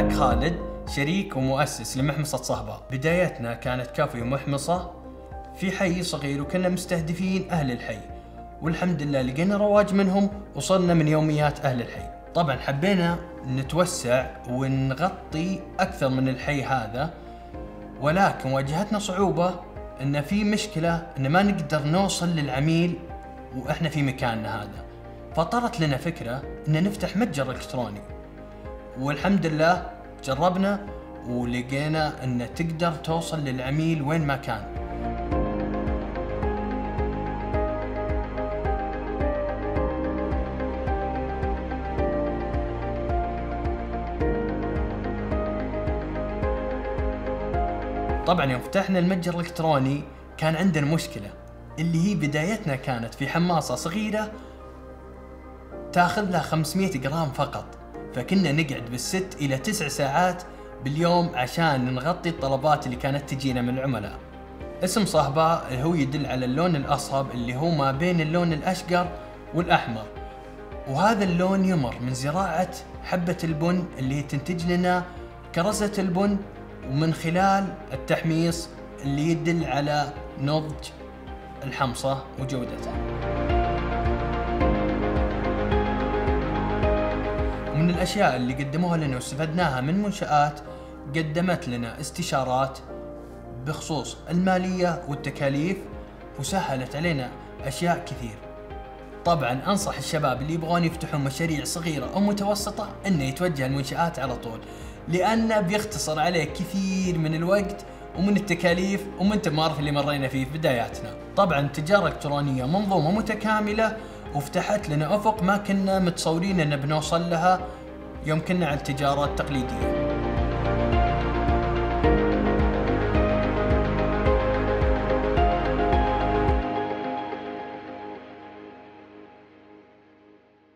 معك خالد، شريك ومؤسس لمحمصة صهباء. بدايتنا كانت كافي ومحمصة في حي صغير، وكنا مستهدفين أهل الحي، والحمد لله لقينا رواج منهم وصلنا من يوميات أهل الحي. طبعا حبينا نتوسع ونغطي أكثر من الحي هذا، ولكن واجهتنا صعوبة إن في مشكلة إن ما نقدر نوصل للعميل وإحنا في مكاننا هذا. فطرت لنا فكرة إن نفتح متجر إلكتروني، والحمد لله جربنا ولقينا إن تقدر توصل للعميل وين ما كان. طبعا يوم فتحنا المتجر الإلكتروني كان عندنا مشكلة، اللي هي بدايتنا كانت في حماصة صغيرة تاخذ لها 500 جرام فقط، فكنا نقعد بالست إلى 9 ساعات باليوم عشان نغطي الطلبات اللي كانت تجينا من العملاء. اسم صهباء هو يدل على اللون الأصهب اللي هو ما بين اللون الأشقر والأحمر، وهذا اللون يمر من زراعة حبة البن اللي هي تنتج لنا كرزة البن، ومن خلال التحميص اللي يدل على نضج الحمصة وجودتها. ومن الأشياء اللي قدموها لنا واستفدناها من منشآت، قدمت لنا استشارات بخصوص المالية والتكاليف، وسهلت علينا أشياء كثير. طبعا أنصح الشباب اللي يبغون يفتحون مشاريع صغيرة أو متوسطة إنه يتوجه المنشآت على طول، لأنه بيختصر عليه كثير من الوقت ومن التكاليف ومن التمارف اللي مرينا فيه في بداياتنا. طبعا التجارة الإلكترونية منظومة متكاملة، وفتحت لنا أفق ما كنا متصورين أن بنوصل لها يوم كنا على التجارة التقليدية.